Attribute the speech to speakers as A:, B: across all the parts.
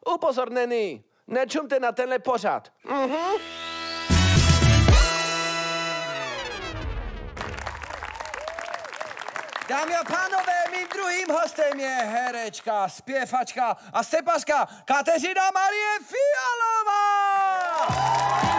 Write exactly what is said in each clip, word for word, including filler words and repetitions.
A: Upozorněný, nečumte na tenhle pořad. Mhm.
B: Dámy a pánové, mým druhým hostem je herečka, zpěvačka a stepařka Kateřina Marie Fialová!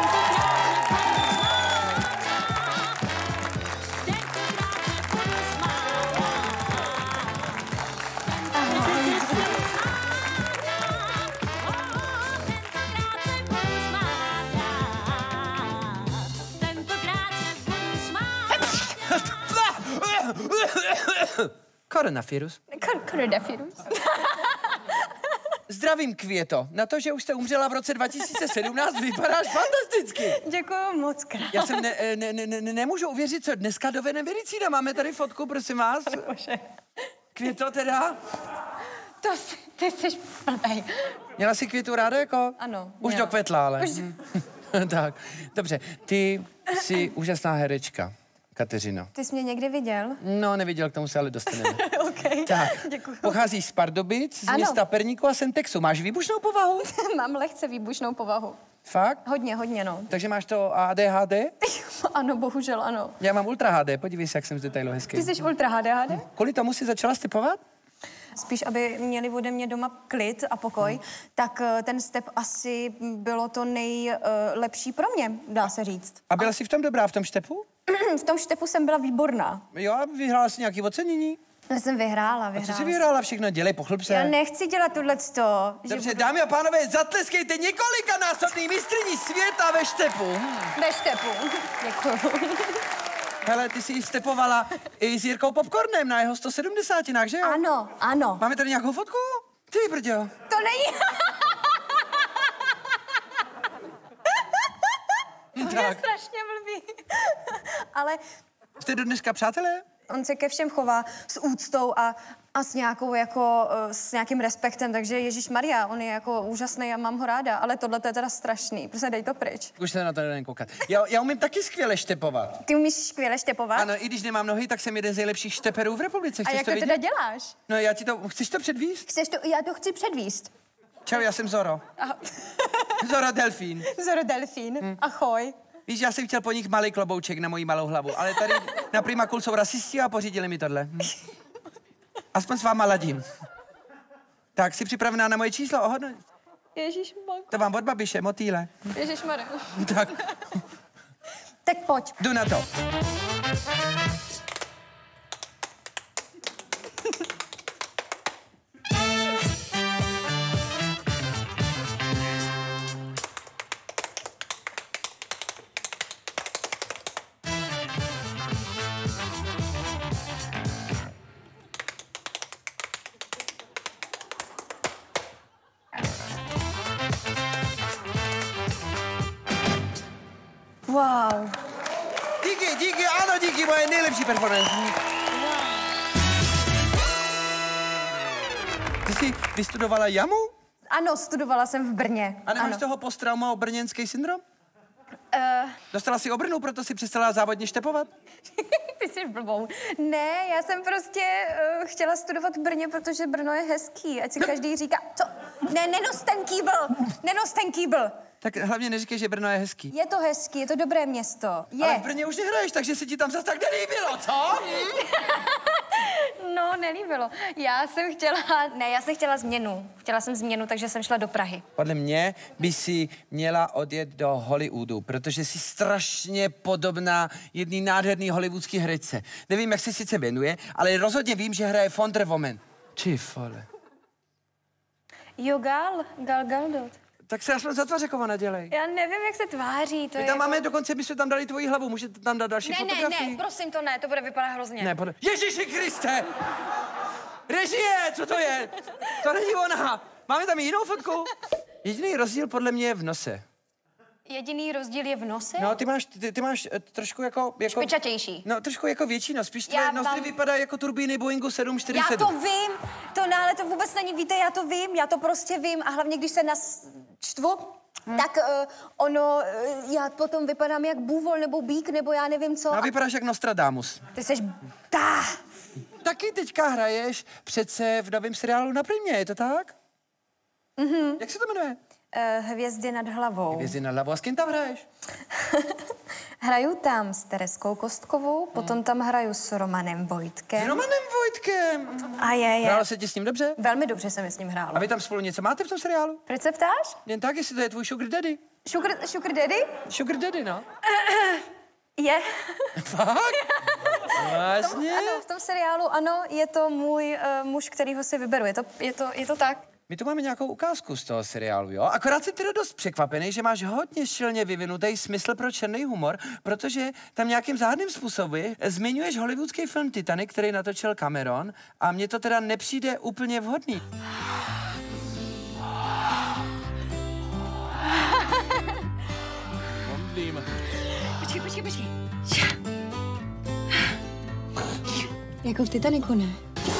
B: Koronavirus.
C: Koronavirus.
B: Zdravím, Květo. Na to, že už jste umřela v roce dva tisíce sedmnáct, vypadáš fantasticky.
C: Děkuju moc krát.
B: Já jsem ne, ne, ne, ne, nemůžu uvěřit, co dneska dovede medicína. Máme tady fotku, prosím vás.
C: Bože.
B: Květo teda?
C: To jsi, ty jsi blbej.
B: Měla jsi Květu ráda jako?
C: Ano.
B: Už
C: měla.
B: dokvetla, ale.
C: Už...
B: Tak, dobře. Ty jsi úžasná herečka, Kateřino.
C: Ty jsi mě někdy viděl?
B: No, neviděl, k tomu se ale dostaneme.
C: OK,
B: Tak,
C: děkuju.
B: pocházíš z Pardubic, z
C: Ano.
B: města Perníku a Sentexu. Máš výbušnou povahu?
C: Mám lehce výbušnou povahu.
B: Fakt?
C: Hodně, hodně, no.
B: Takže máš to A D H D?
C: Ano, bohužel, ano.
B: Já mám Ultra H D, podívej se, jak jsem z detailu hezký.
C: Ty jsi ultra H D H D?
B: Kvůli tomu si začala stepovat?
C: Spíš, aby měli ode mě doma klid a pokoj, hmm. tak eh, ten step asi bylo to nejlepší pro mě, dá se říct.
B: A byla jsi v tom dobrá, v tom štepu?
C: V tom štepu jsem byla výborná.
B: Jo, a vyhrála jsi nějaký ocenění?
C: Já jsem vyhrála,
B: A
C: vyhrála.
B: co jsi vyhrála všechno? Dělej, pochlup se.
C: Já nechci dělat tohleto.
B: Dobře,
C: budu...
B: dámy a pánové, zatleskejte několikanásobný mistryni světa ve štepu.
C: Ve štepu. Děkuju.
B: Hele, ty jsi stepovala i s Jirkou Popcornem na jeho sto sedmdesátinách, že jo?
C: Ano, ano.
B: Máme tady nějakou fotku? Ty brďo.
C: To není... To je
B: Tak.
C: strašně blbý. Ale
B: Jste do dneska přátelé?
C: on se ke všem chová s úctou a, a s nějakou jako, eh, s nějakým respektem, takže Ježíš Maria, on je jako úžasný a mám ho ráda, ale tohle to je teda strašný, prostě dej to pryč.
B: Už se na to nedám koukat. Já, já umím taky skvěle štepovat.
C: Ty umíš skvěle štepovat?
B: Ano, i když nemám nohy, tak jsem jeden z nejlepších šteperů v republice.
C: A
B: Chceš
C: jak
B: to
C: to
B: vidět?
C: teda děláš?
B: No já ti to, chceš to předvíst?
C: Chceš to, já to chci předvíst.
B: Čau, já jsem Zoro.
C: Aha.
B: Zoro Delfín.
C: Zoro Delfín, hmm. Ahoj.
B: Víš, já jsem chtěl po nich malý klobouček na moji malou hlavu, ale tady na Primakul jsou rasisti a pořídili mi tohle. Hm. Aspoň s váma ladím. Tak, jsi připravená na moje číslo? Ohodnoť.
C: Ježíšmarja.
B: To vám od babiše, motýle.
C: Ježíšmarja.
B: Tak,
C: Tak pojď.
B: jdu na to.
C: Wow.
B: Díky, díky, ano, díky, moje nejlepší performance. Ty jsi vystudovala jamu?
C: Ano, studovala jsem v Brně.
B: A nemáš
C: ano.
B: toho posttrauma brněnský syndrom?
C: Uh,
B: Dostala jsi obrnu, proto si přestala závodně štepovat?
C: ty jsi blbou. Ne, já jsem prostě uh, chtěla studovat v Brně, protože Brno je hezký. Ať si každý říká, co? Ne, nenos ten kýbl, nenos ten kýbl.
B: Tak hlavně neříkej, že Brno je hezký.
C: Je to hezký, je to dobré město. Je.
B: Ale v Brně už nehraješ, takže se ti tam zase tak nelíbilo, co?
C: No, nelíbilo. Já jsem chtěla, ne, já jsem chtěla změnu. Chtěla jsem změnu, takže jsem šla do Prahy.
B: Podle mě by si měla odjet do Hollywoodu, protože jsi strašně podobná jedný nádherný hollywoodský herečce. Nevím, jak se sice jmenuje, ale rozhodně vím, že hraje Wonder Woman. Ty vole.
C: Jo, Gal, Gal Gadot.
B: Tak se aspoň za tvářekova nadělej.
C: Já nevím, jak se tváří, to
B: My
C: je
B: tam
C: jako...
B: máme, dokonce bychom tam dali tvoji hlavu, můžete tam dát další
C: Ne, ne,
B: fotografii?
C: ne, prosím to ne, to bude vypadat hrozně.
B: Ne, podle... Ježíši Kriste! Režie, co to je? To není ona. Máme tam jinou fotku? Jediný rozdíl podle mě je v nose.
C: Jediný rozdíl je v nose?
B: No, ty máš, ty, ty máš eh, trošku jako... jako
C: Špičatější.
B: No, trošku jako větší nos. Spíš
C: Já
B: tvoje nozdry
C: mám-
B: vypadají jako turbíny Boeingu sedm čtyři
C: Já
B: sedm.
C: to vím, to ne, ale to vůbec není, víte, já to vím, já to prostě vím a hlavně, když se nas čtvu, hmm. tak uh, ono, uh, já potom vypadám jak bůvol nebo bík, nebo já nevím co.
B: No, a vypadáš jak Nostradamus.
C: Ty seš... Ta.
B: Taky teďka hraješ přece v novém seriálu Na Primě, je to tak? Mm-hmm. Jak se to jmenuje?
C: Uh, Hvězdy nad hlavou.
B: Hvězdy nad hlavou. A s kým tam hraješ?
C: Hraju tam s Tereskou Kostkovou, potom tam hraju s Romanem Vojtkem.
B: S Romanem Vojtkem.
C: A je, je.
B: Hrála se ti s ním dobře?
C: Velmi dobře jsem s ním hrála.
B: A vy tam spolu něco máte v tom seriálu?
C: Proč se ptáš?
B: Jen tak, jestli to je tvůj sugar daddy.
C: Sugar, sugar daddy?
B: Sugar daddy, no.
C: Je.
B: Fakt? Vlastně?
C: Ano, v tom seriálu, ano, je to můj uh, muž, kterýho si vyberu. Je to, je to, je to tak.
B: My tu máme nějakou ukázku z toho seriálu, jo? Akorát jsem teda dost překvapený, že máš hodně silně vyvinutý smysl pro černý humor, protože tam nějakým záhadným způsobem zmiňuješ hollywoodský film Titanic, který natočil Cameron, a mně to teda nepřijde úplně vhodný.
C: Počkej, počkej, počkej. Jako v Titaniku, ne?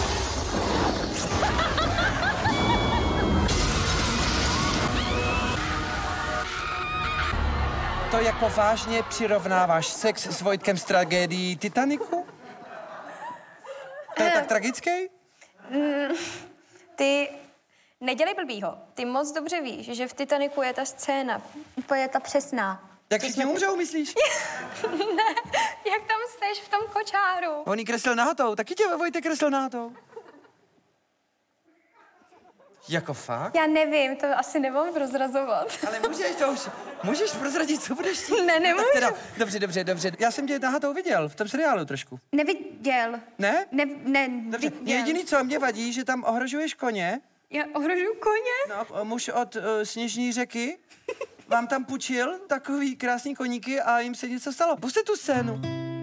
B: To jako vážně přirovnáváš sex s Vojtkem z tragédií Titaniku? To je tak tragický?
C: Mm, ty nedělej blbýho. Ty moc dobře víš, že v Titaniku je ta scéna. Úplně ta přesná.
B: Jak všichni umřou, myslíš?
C: Ne, jak tam seš v tom kočáru.
B: On jí kreslil nahatou, taky tě Vojtek kreslil nahatou. Jako fakt?
C: Já nevím, to asi nemám prozrazovat.
B: Ale můžeš to už, můžeš prozradit, co budeš chtít?
C: Ne, nemůžu.
B: Tak teda, dobře, dobře, dobře. Já jsem tě nahatou viděl v tom seriálu trošku.
C: Neviděl.
B: Ne?
C: Ne, ne,
B: Dobře,
C: viděl.
B: jediný, co mě vadí, že tam ohrožuješ koně.
C: Já ohrožuju koně?
B: No, muž od uh, Sněžní řeky vám tam půjčil takový krásný koníky a jim se něco stalo. Pusťte tu scénu.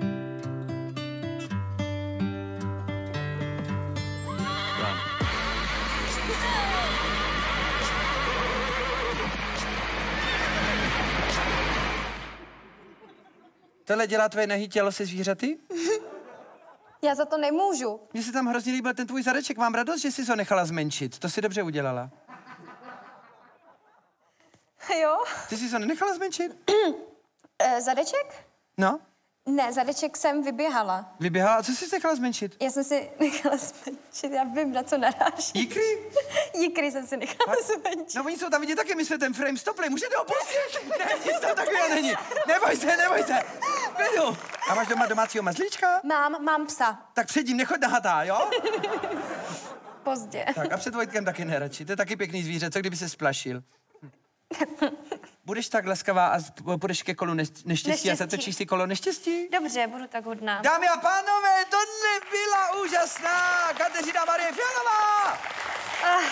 B: Tohle dělá tvoje nahý tělo se zvířaty?
C: Já za to nemůžu.
B: Mně se tam hrozně líbil ten tvůj zadeček. Mám radost, že jsi ho nechala zmenšit. To si dobře udělala.
C: Jo?
B: Ty jsi ho nenechala zmenšit?
C: e, zadeček?
B: No?
C: Ne, zadeček jsem vyběhala.
B: Vyběhala? A co jsi nechala zmenšit?
C: Já jsem si nechala zmenšit, já vím, na co naráží.
B: Jíkry?
C: Jíkry jsem si nechala zmenšit.
B: No oni jsou tam vidět taky, my jsme ten frame stopli. Můžete ho pustit? Ne, nic tam takového není. Neboj se, neboj se. Klidu. A máš doma domácího mazlíčka?
C: Mám, mám psa.
B: Tak před ním nechoď nahatá, jo?
C: Pozdě.
B: Tak a před Vojtkem taky neradši. To je taky pěkný zvíře, co kdyby se splašil? Budeš tak laskavá a půjdeš ke kolu neštěstí, neštěstí a zatočíš si kolo neštěstí?
C: Dobře, budu tak hodná.
B: Dámy a pánové, tohle byla úžasná Kateřina Marie Fialová!
C: Ah.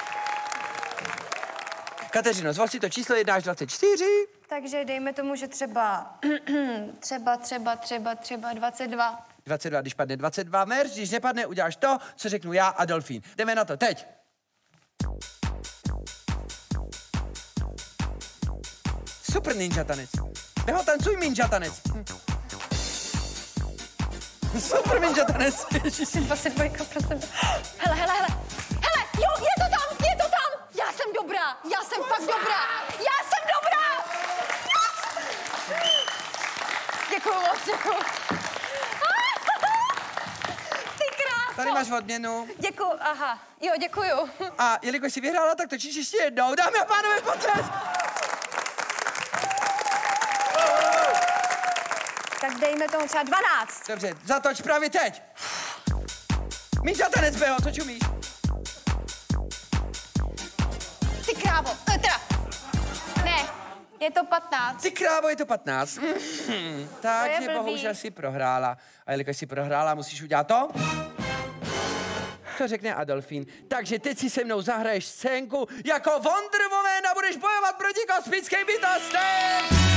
B: Kateřino, zvol si to číslo jedna až dvacet čtyři.
C: Takže dejme tomu, že třeba, třeba, třeba, třeba, třeba dvacet dva.
B: dvacet dva, když padne dvacet dva, merž, když nepadne, uděláš to, co řeknu já a Delfín. Jdeme na to, teď. Super ninja tanec. Neho, tancuj ninja tanec. Hm. Super ninja tanec.
C: dvacet dva procent. Hele, hele, hele. Hele, jo, je to tam, je to tam. Já jsem dobrá, já jsem fakt dobrá. Já jsem dobrá. Yes! Děkuju moc, děkuju. Ty kráso.
B: Tady máš odměnu.
C: Děkuju, aha, jo, děkuju.
B: A jelikož jsi vyhrála, tak točíš ještě jednou. Dámy a pánové, potřes!
C: Tak dejme tomu třeba dvanáct.
B: Dobře, zatoč právě teď. Ninja tanec, Beho, co čumíš?
C: Ty krávo, e, teda, ne, je to patnáct.
B: Ty krávo, je to patnáct. Takže
C: blbý.
B: bohužel si prohrála. A jelikož si prohrála, musíš udělat to? To řekne Adolfín. Takže teď si se mnou zahraješ scénku jako Wonder Woman a budeš bojovat proti kosmickým bytostem!